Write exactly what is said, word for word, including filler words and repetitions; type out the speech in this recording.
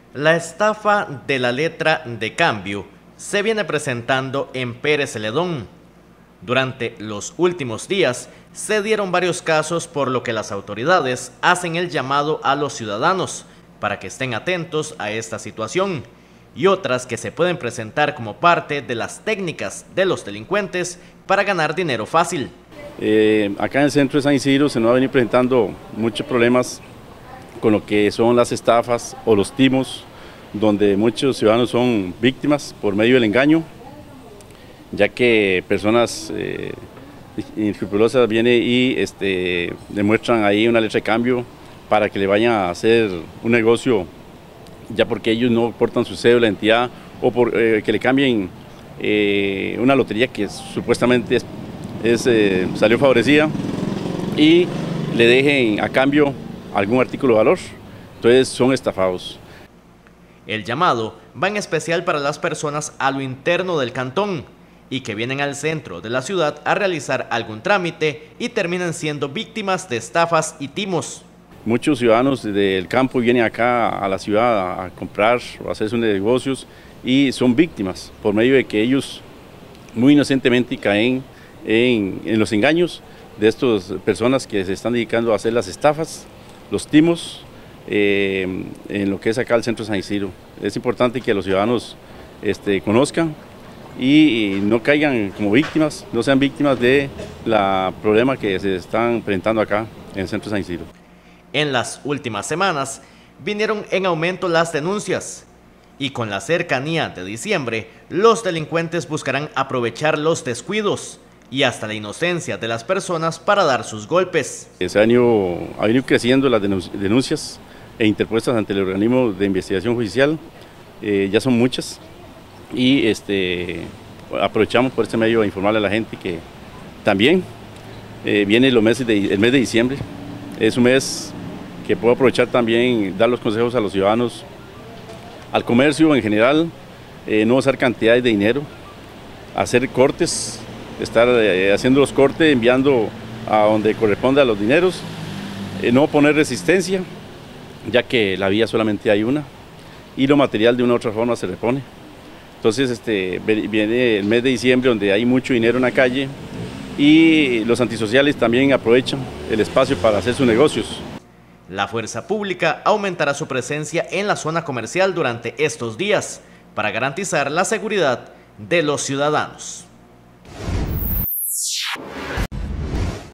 La estafa de la letra de cambio se viene presentando en Pérez Celedón. Durante los últimos días se dieron varios casos, por lo que las autoridades hacen el llamado a los ciudadanos para que estén atentos a esta situación y otras que se pueden presentar como parte de las técnicas de los delincuentes para ganar dinero fácil. Eh, acá en el centro de San Isidro se nos ha venido presentando muchos problemas con lo que son las estafas o los timos, donde muchos ciudadanos son víctimas por medio del engaño, ya que personas eh, inescrupulosas vienen y este, demuestran ahí una letra de cambio para que le vayan a hacer un negocio, ya porque ellos no portan su cédula de identidad, o por, eh, que le cambien eh, una lotería que supuestamente es, es, eh, salió favorecida y le dejen a cambio algún artículo de valor. Entonces son estafados. El llamado va en especial para las personas a lo interno del cantón y que vienen al centro de la ciudad a realizar algún trámite y terminan siendo víctimas de estafas y timos. Muchos ciudadanos del campo vienen acá a la ciudad a comprar o a hacer sus negocios y son víctimas por medio de que ellos muy inocentemente caen en, en los engaños de estas personas que se están dedicando a hacer las estafas, los timos, eh, en lo que es acá el centro de San Isidro. Es importante que los ciudadanos este, conozcan y, y no caigan como víctimas, no sean víctimas de la problema que se están presentando acá en el centro de San Isidro. En las últimas semanas vinieron en aumento las denuncias y con la cercanía de diciembre, los delincuentes buscarán aprovechar los descuidos y hasta la inocencia de las personas para dar sus golpes. Ese año ha venido creciendo las denuncias e interpuestas ante el organismo de investigación judicial, eh, ya son muchas y este, aprovechamos por este medio a informarle a la gente que también eh, viene los meses de, el mes de diciembre, es un mes que puedo aprovechar también, dar los consejos a los ciudadanos, al comercio en general, eh, no usar cantidades de dinero, hacer cortes, estar eh, haciendo los cortes, enviando a donde corresponde a los dineros, eh, no poner resistencia, ya que la vía solamente hay una, y lo material de una u otra forma se repone. Entonces este, viene el mes de diciembre donde hay mucho dinero en la calle y los antisociales también aprovechan el espacio para hacer sus negocios. La fuerza pública aumentará su presencia en la zona comercial durante estos días para garantizar la seguridad de los ciudadanos.